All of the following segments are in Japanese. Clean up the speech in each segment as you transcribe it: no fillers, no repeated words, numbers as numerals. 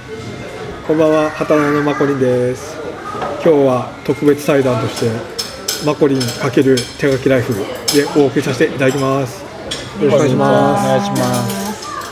こんばんは、畑中のマコリンです。今日は特別対談としてマコリン×手書きライフでお送りさせていただきます。よろしくお願いします。 お願いします。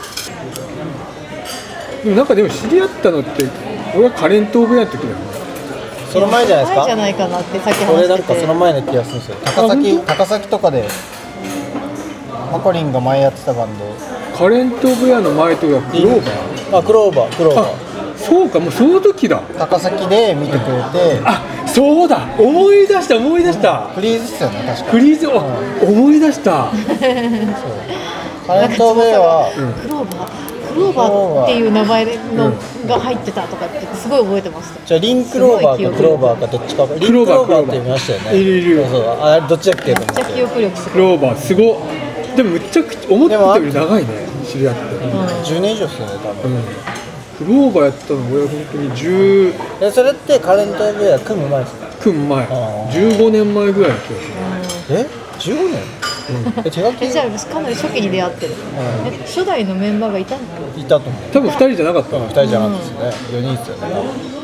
でもでも知り合ったのって俺はカレントぐらいの時だよね。 その前じゃないですか。 前じゃないかなってさっき話してて。 俺なんかその前の気がするんですよ。高崎とかでマコリンが前やってたバンド。 カレントブヤの前とはクローバー。 クローバー。 あ、そうか、もうその時だ。 高崎で見てくれて。 あ、そうだ。思い出した。 フリーズっすよね、確か。 フリーズ、思い出した。 カレントブヤはクローバーっていう名前のが入ってたとかってすごい覚えてました。 じゃあリンクローバーかクローバーかどっちか。リンクローバーって言いましたよね。 いる。 そう、あれどっちだっけと思って。 めっちゃ記憶力すごい。 クローバーすご。でもむちゃくちゃ思ってたより長いね、知り合って。 10年以上っすよね、多分。 クローバーやってたの俺は本当に10。 それってカレントブヤ組む前ですか。 組む前。15年前ぐらいの気がする。 15年？手書き？ じゃあかなり初期に出会ってる。初代のメンバーがいたの？ いたと思う。 多分2人じゃなかった。 2人じゃなかったですね。4人ですよね。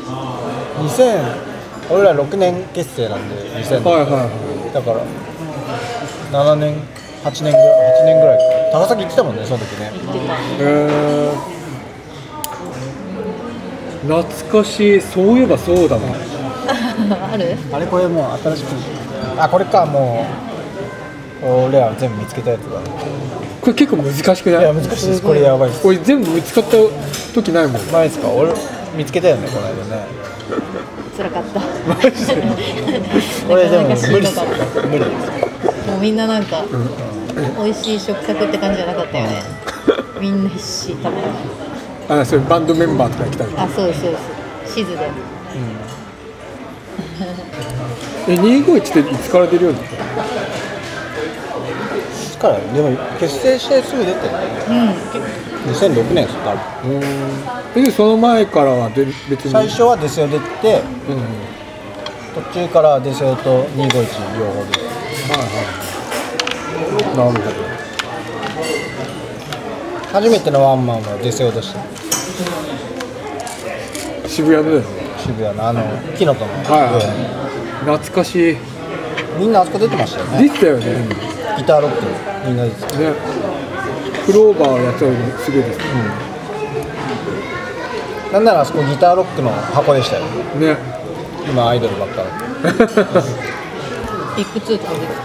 俺ら6年結成なんで2000年。だから7年8年ぐらい高崎行ってたもんね、その時ね。 行ってた。 懐かしい。そういえばそうだな。 ある？ あれこれもう新しく。これか、もう俺ら全部見つけたやつだ。 これ結構難しくない？ いや難しいです。これやばいです。 これ全部見つかった時ないもん。 前ですか？俺見つけたよね、この間ね。 辛かった。 マジで。 これでも無理ですよ。無理です。 もうみんななんか美味しい食卓って感じじゃなかったよね。みんな必死食べる。 それバンドメンバーとか来たり。 そうです。シズで。 251っていつから出るようになったの？ いつから？でも結成してすぐ出てる。2006年ですよ、多分。 その前からは別に最初はデセオ出て、途中からデセオと251両方出て。 なるほど。 初めてのワンマンはデセオでした。 渋谷のですね。 渋谷の木のとの。 懐かしい。 みんなあそこ出てましたよね。 出てたよね。 ギターロックみんな出てたね。 クローバーやったのにすげえですね。 なんならあそこギターロックの箱でしたよね。 今アイドルばっかり。 ビッグ2とか出てた。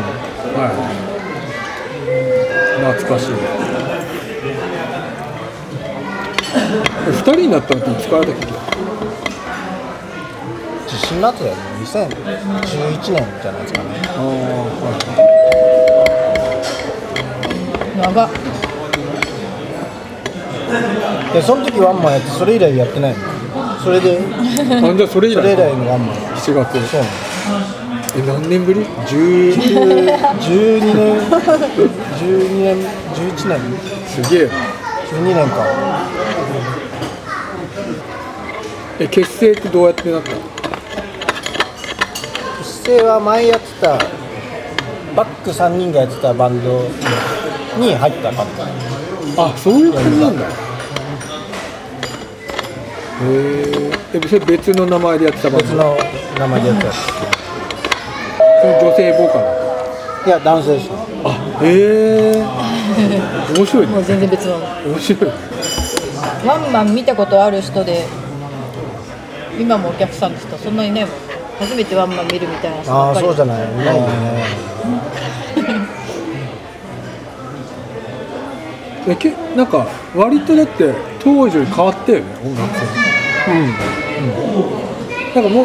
懐かしい。2人になったのっていつからだっけ？ 地震の後だよね。2011年じゃないですかね。 長っ。 でその時ワンマンやってそれ以来やってないの。それでじゃあそれ以来のワンマン。 7月。 そう何年ぶり？12 年11年すげえな。 12年か。 結成ってどうやってなったの？ 結成は前やってたバック3人がやってたバンドに入った感じ。 そういう感じなんだ。それ別の名前でやってたバンド？ 別の名前でやってた。 女性ボーカル？ いや、男性です。 面白いね。 もう全然別の。 面白い。 ワンマン見たことある人で今もお客さんの人そんなにいないもん。初めてワンマン見るみたいな人ばっかり。 そうじゃないね。 なんか割とだって当時より変わったよね、音楽性。なんかもう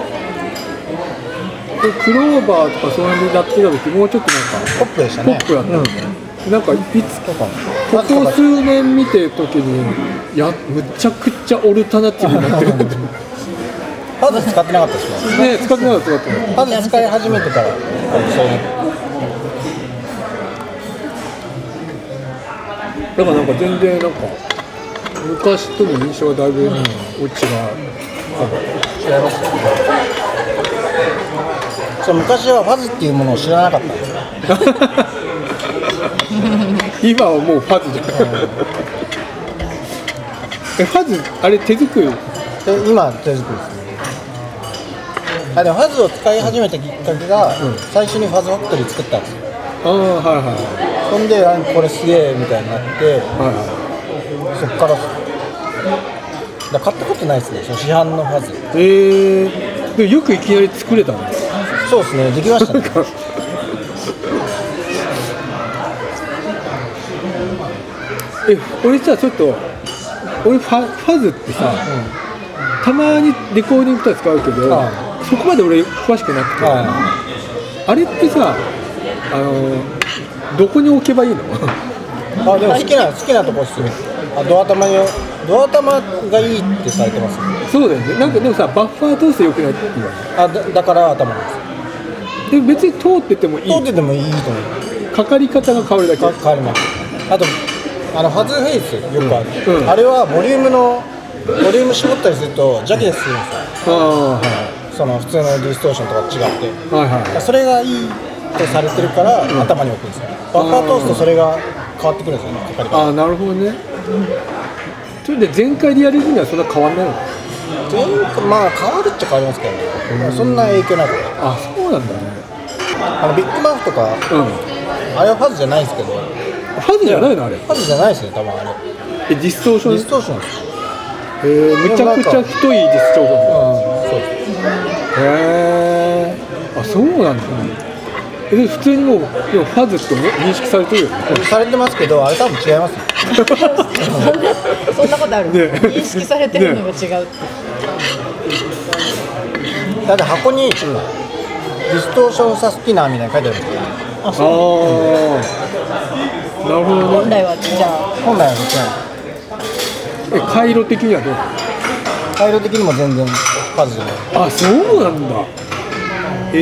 クローバーとかそういうのやってた時もうちょっとなんかポップでしたね。 ポップだったよね。なんかいつかここ数年見てる時にむちゃくちゃオルタナティブになってるんだと思う。 パズ使ってなかったですもんね。使ってなかった。 パズ使い始めてからそうね。 だからなんか全然なんか昔との印象がだいぶ違う。 違いますよね。昔はファズっていうものを知らなかったんですよ。 今はもうファズじゃん。 ファズあれ手作り？ で今手作りですね。でもファズを使い始めたきっかけが、最初にファズファクトリー作ったんですよ。 ああはいはい。 そんでこれすげえみたいになって、 はいはそっから買ったことないですね、その市販のファズ。 い。でよくいきなり作れたんです。 そうですね、できましたね。 俺さちょっと俺ファズってさ、たまにレコーディングとか使うけど、そこまで俺詳しくなくて、あれってさどこに置けばいいの？ でも好きなとこっすよ。ドア玉がいいってされてます。 そうだよね。なんかでもさバッファー通してよくないって言われる。 だから頭なんです。 でも別に通っててもいい。 通っててもいいと思う。 かかり方が変わるだけ。 変わります。あとファズフェイスよくある、 うん、 あれはボリューム絞ったりすると邪気でするんですよ。その普通のディストーションとか違って、それがいいとされてるから、頭に置くんですよ。バッファー通すとそれが変わってくるんですよね、かかり方。 なるほどね。それで全開でやれるにはそんな変わんないの？ まあ変わるっちゃ変わりますけどね、そんな影響ないから。 そうなんだね。 ビッグマフとか、あれはファズじゃないですけど。 ファズじゃないのあれ？ ファズじゃないですね、多分あれ。 ディストーション？ ディストーションです。 めちゃくちゃ太いディストーション。 そうです。 そうなんだ。普通にもうファズって認識されてるよね。 されてますけど、あれ多分違いますよ。 そんなことある？認識されてるのが違うって。 だって箱にディストーションサスティナーみたいなの書いてあるんですよ。 なるほどね。 本来はじゃあ本来は違う。 回路的にはどう？ 回路的にも全然ファズじゃない。 そうなんだ。 めっ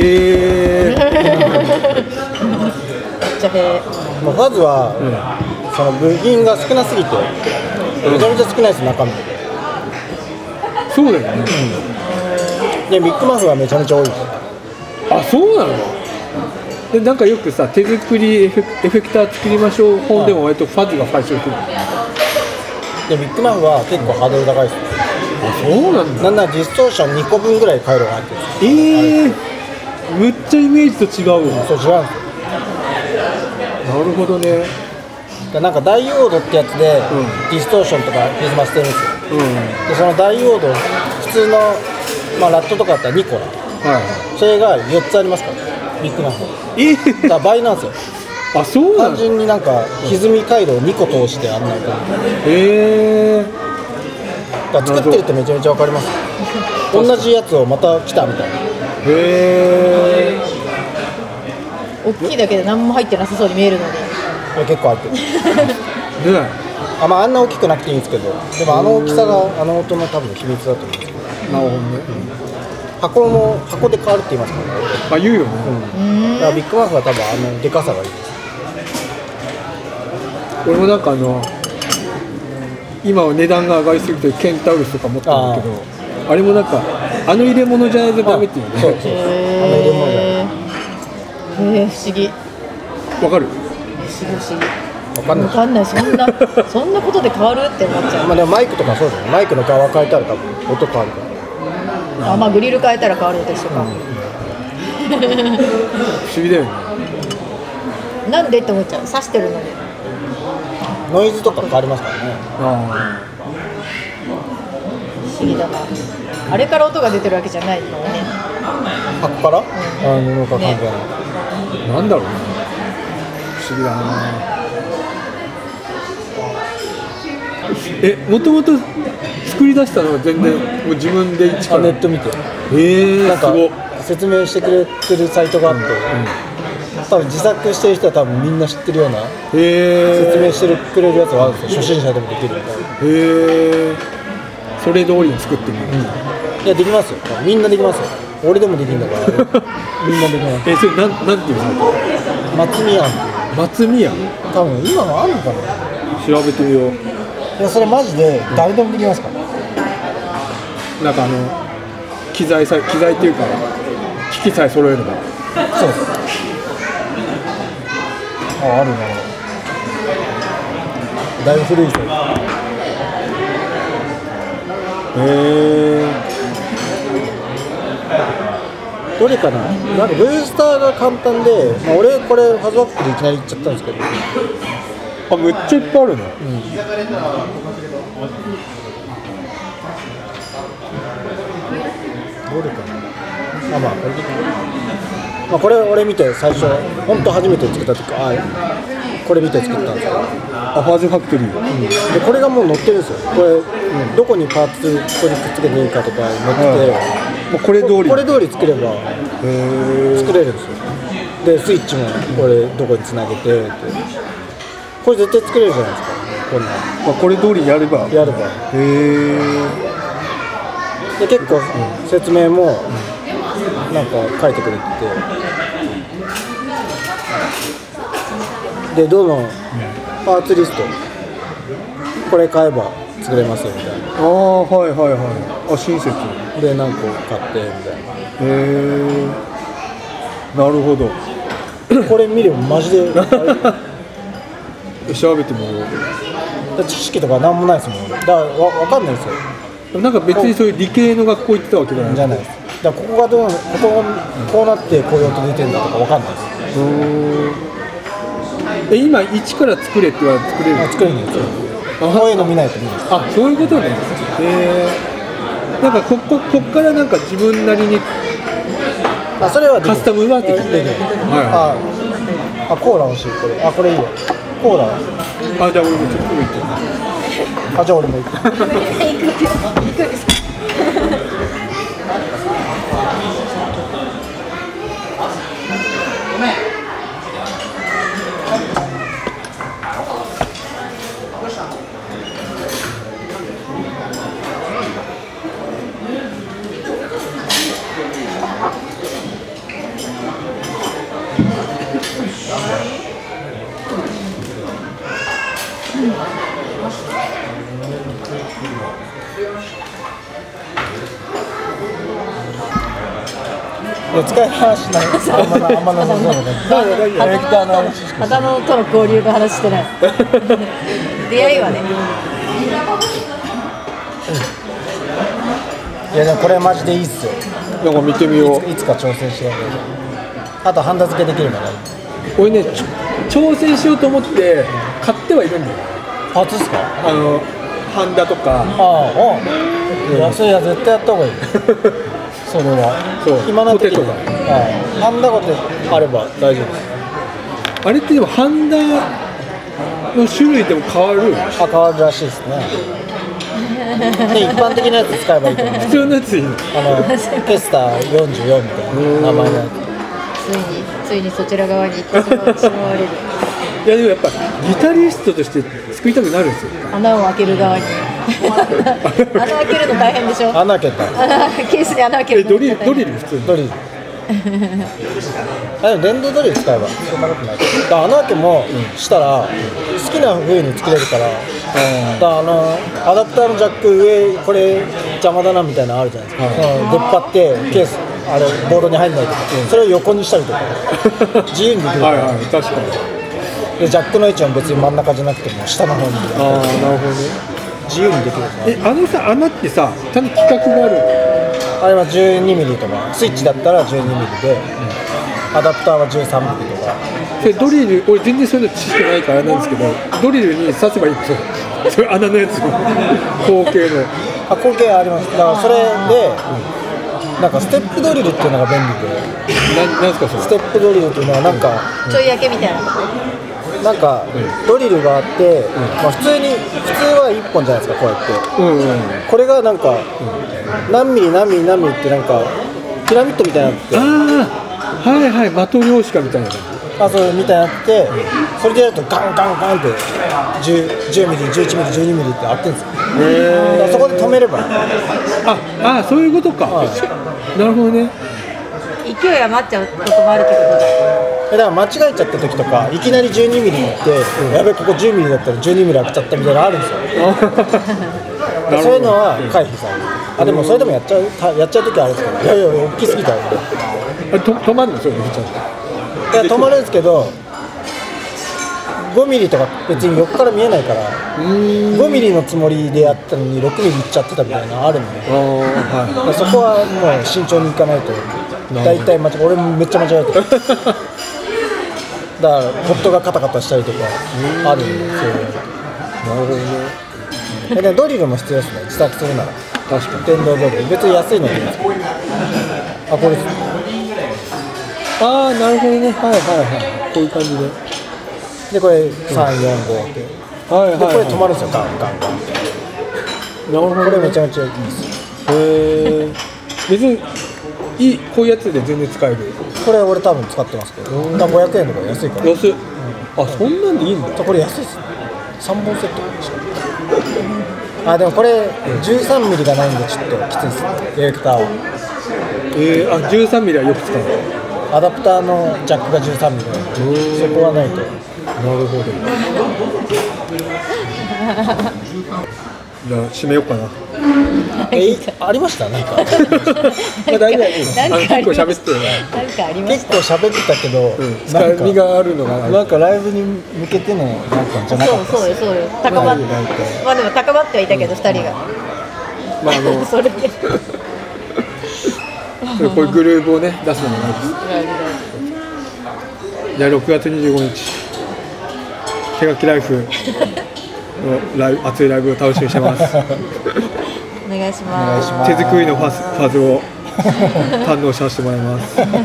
ちゃもうファズは、その部品が少なすぎて、めちゃめちゃ少ないです、中身。 そうだよね。 でビッグマフはめちゃめちゃ多いです。 そうなの？でなんかよくさ手作りエフェクター作りましょう本でも割とファズが最初に来る。 でビッグマフは結構ハードル高いです。 そうなんだ。 なんならディストーション2個分ぐらい回路が入ってるんです。 むっちゃイメージと違うよ。 そう違うんですよ。 なるほどね。 なんかダイオードってやつで、ディストーションとかリズマしてるんですよ。でそのダイオード普通の、ラットとかだったら2個だ、それが4つありますからビッグマフ。だから倍なんですよ。 そうなの？ 単純になんか歪み回路を2個通してあんないと。だから作ってるってめちゃめちゃ分かります。同じやつをまた来たみたいな。 大きいだけで何も入ってなさそうに見えるのに。 結構入ってる。あんな大きくなくていいんですけど、でもあの大きさがあの音の多分秘密だと思うんですけど。 なるほどね。 箱で変わるって言いますからね。 言うよね。 だからビッグマフは多分でかさがいいです。 俺もなんか今は値段が上がりすぎてケンタウルスとか持ってるんだけど、あれもなんか入れ物じゃないとダメっていうね。 そう入れ物じゃない。 不思議。 わかる？ 不思議。 わかんない。 そんなことで変わるって思っちゃう。 でもマイクとかそうだよね。マイクの側変えたら多分音変わるから。 グリル変えたら変わるでしょうか。 不思議だよね。 なんでって思っちゃう。刺してるのに。 ノイズとか変わりますからね。 不思議だな。あれから音が出てるわけじゃないのね。 箱から？なんか関係ない。 なんだろうね。不思議だな。もともと作り出したのは全然もう自分で一からネット見て。なんか説明してくれてるサイトがあって、多分自作してる人は多分みんな知ってるような説明してくれるやつがあるんですよ。初心者でもできるみたいな。 それ通りに作ってみる。 いやできますよ。みんなできますよ。俺でもできるんだからみんなできます。 それなんていうの？ 松宮っていう。 松宮？ 多分今もあるのかな。 調べてみよう。 いやそれマジで誰でもできますから。 なんか機材っていうか機器さえ揃えれば。 そうです。あるな。だいぶ古い人。 どれかな、なんかブースターが簡単で、まあ、俺これファズバックでいきなりいっちゃったんですけど、 あ、めっちゃいっぱいあるね。 どれかな、まあこれでいいかな。まあ、これ俺見て最初本当初めて作った時、これ見て作ったんですよ。 ファズファクトリー、 でこれがもう載ってるんですよ。これ、どこにパーツここにくっつけていいかとか載ってて、 もうこれ通りこれ通り作れば作れるんですよ。でスイッチもこれどこにつなげてって、これ絶対作れるじゃないですか、こんなこれ通りやれば。 で結構説明もなんか書いてくれてて、でどのパーツリストこれ買えば作れますよみたいな。 はいはいはい。あ、親切で何個買ってみたいな。なるほど。 これ見ればマジで調べてみよう。 知識とかなんもないですもん。だからわかんないですよ。 なんか別にそういう理系の学校行ってたわけじゃない。 じゃないです。だからここがこうなってこういう音出てるんだとかわかんないです。 今一から作れって言われて作れる。 作れるんですよ。こういうの見ないと無理です。 あ、そういうことね。なんかこっからなんか自分なりにそれはカスタムはできる。 コーラ欲しい。これこれいいよ。コーラ。 じゃあ俺もちょっと行って。 じゃあ俺も行く。使い話ない。あんまなさそうだね。 旗野との交流の話してない。出会いはね。 いやでもこれマジでいいっすよ。 なんか見てみよう。 いつか挑戦しよう。あとハンダ付けできるから。 俺ね、挑戦しようと思って買ってはいるんだよ。 パーツですか？ ハンダとか。 いや、それは絶対やった方がいい。それは暇な時とか、ハンダゴテあれば大丈夫です。 あれってでもハンダの種類でも変わる？ 変わるらしいですね。で一般的なやつ使えばいいと思う。 普通のやついいの？ ペスター44みたいな名前のやついにそちら側に行ってしまわれる。 いやでもやっぱギタリストとして作りたくなるんですよ。 穴を開ける側に。穴開けるの大変でしょ。 穴開けた。 ケースで穴開けるの。 ドリル普通に。 ドリル。でも電動ドリル使えばそんなことない。穴開けもしたら好きな風に作れるから。アダプターのジャック上これ邪魔だなみたいなのあるじゃないですか。出っ張ってケースボードに入んないとか、それを横にしたりとか自由にできるから。 確かに。 でジャックの位置も別に真ん中じゃなくても下の方に。 なるほどね。 自由にできるから。 穴ってさ、ちゃんと規格がある。 あれは12ミリとか、スイッチだったら12ミリで、アダプターは13ミリとか。 でドリル、俺全然そういうの知識ないからなんですけど、ドリルに刺せばいいんですよ。それ穴のやつを後継の。 後継あります。だからそれで、なんかステップドリルっていうのが便利で。 なんですかそれ？ ステップドリルっていうのはなんかちょい焼けみたいな。 なんかドリルがあって、まあ普通は1本じゃないですかこうやって。これがなんか何ミリ何ミリ何ミリってなんかピラミッドみたいになって。 はいはい、的量子かみたいな感じ。 そうみたいになって、それでやるとガンガンガンって10ミリ、11ミリ、12ミリって開くんですよ。だからそこで止めれば。 そういうことか。なるほどね。 勢い余っちゃうこともあるってことだ。 だから間違えちゃった時とか、いきなり12ミリいって、やべここ10ミリだったら12ミリ開けちゃったみたいなのあるんですよ。そういうのは回避される。でもそれでもやっちゃう時あるんですけど、いや大きすぎたよ。 止まるのそれめっちゃ。 止まるんですけど、 5ミリとか別に横から見えないから5ミリのつもりでやったのに6ミリいっちゃってたみたいなのあるんで、はい、そこはもう慎重にいかないと大体間違え、俺もめっちゃ間違えてるだからホットがカタカタしたりとかあるんで、そういう。 なるほどね。 でドリルも必要ですね、自作するなら。 確かに電動ドリル別に安いのでいいんですよ。あ、これああ、なるほどね。はいはいはい、こういう感じで。 でこれ3、4、5って、 はいはい、 でこれ止まるんですよ、ガンガンガンって。 なるほど、ね、 これめちゃめちゃいいですよ。 へえ。別にこういうやつで全然使える。 これ俺多分使ってますけど、500円とか安いから。 安い。あ、そんなんでいいんだ。 これ安いですね。3本セットしか。あ、でもこれ13ミリがないんでちょっときついですね、エレクターは。 あ、13ミリはよく使う。 アダプターのジャックが13ミリなんで、そこはないと。 なるほど。じゃあ締めようかな。 ありましたなんか。 大丈夫。結構喋ってる。 なんかありました。 結構喋ってたけど、 使いみがあるのがなんかライブに向けてのなんかじゃなかった。 そうよ高まって、まあでも高まってはいたけど2人が。 まあそれで。 こういうグルーブをね出すのもないです。じゃあ6月25日手書きライフの熱いライブを楽しみにしてます。 お願いします。 手作りのファズを堪能させてもらいます。あ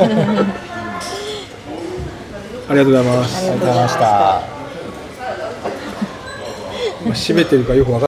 りがとうございます。 ありがとうございました。 締めてるかよくわかんない。